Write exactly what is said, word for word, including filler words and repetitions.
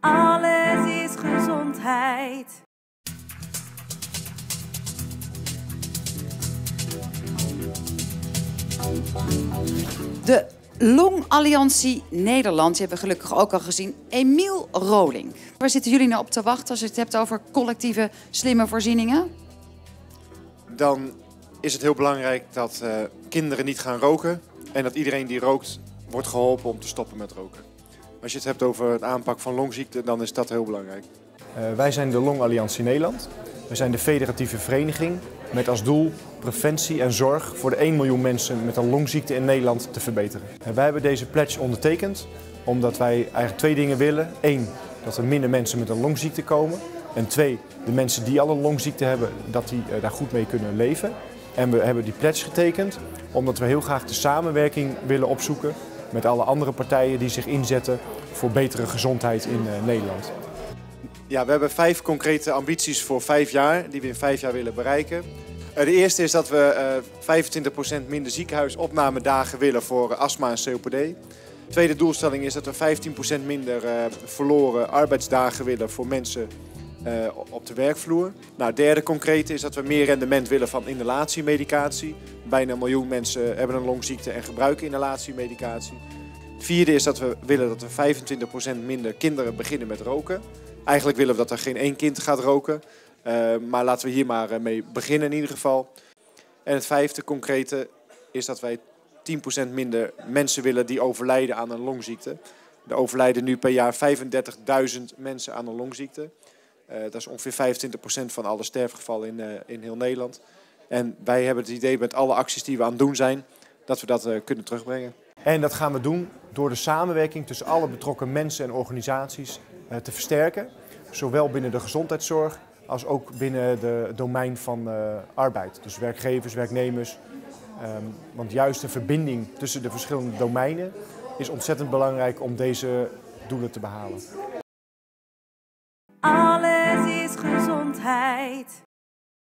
Alles is gezondheid. De Longalliantie Nederland, die hebben we gelukkig ook al gezien. Emiel Rolink. Waar zitten jullie nou op te wachten als je het hebt over collectieve slimme voorzieningen? Dan is het heel belangrijk dat uh, kinderen niet gaan roken. En dat iedereen die rookt wordt geholpen om te stoppen met roken. Als je het hebt over het aanpak van longziekten, dan is dat heel belangrijk. Uh, wij zijn de Longalliantie Nederland. We zijn de federatieve vereniging met als doel preventie en zorg voor de één miljoen mensen met een longziekte in Nederland te verbeteren. En wij hebben deze pledge ondertekend omdat wij eigenlijk twee dingen willen. Eén, dat er minder mensen met een longziekte komen. En twee, de mensen die al een longziekte hebben, dat die uh, daar goed mee kunnen leven. En we hebben die pledge getekend omdat we heel graag de samenwerking willen opzoeken met alle andere partijen die zich inzetten voor betere gezondheid in uh, Nederland. Ja, we hebben vijf concrete ambities voor vijf jaar die we in vijf jaar willen bereiken. De eerste is dat we vijfentwintig procent minder ziekenhuisopnamedagen willen voor astma en C O P D. De tweede doelstelling is dat we vijftien procent minder verloren arbeidsdagen willen voor mensen op de werkvloer. Nou, het derde concrete is dat we meer rendement willen van inhalatiemedicatie. Bijna een miljoen mensen hebben een longziekte en gebruiken inhalatiemedicatie. Het vierde is dat we willen dat we vijfentwintig procent minder kinderen beginnen met roken. Eigenlijk willen we dat er geen één kind gaat roken. Uh, maar laten we hier maar uh, mee beginnen in ieder geval. En het vijfde concrete is dat wij tien procent minder mensen willen die overlijden aan een longziekte. Er overlijden nu per jaar vijfendertigduizend mensen aan een longziekte. Uh, dat is ongeveer vijfentwintig procent van alle sterfgevallen in, uh, in heel Nederland. En wij hebben het idee met alle acties die we aan het doen zijn, dat we dat uh, kunnen terugbrengen. En dat gaan we doen door de samenwerking tussen alle betrokken mensen en organisaties uh, te versterken. Zowel binnen de gezondheidszorg als ook binnen het domein van uh, arbeid. Dus werkgevers, werknemers. Um, want juist de verbinding tussen de verschillende domeinen is ontzettend belangrijk om deze doelen te behalen. Alles is gezondheid.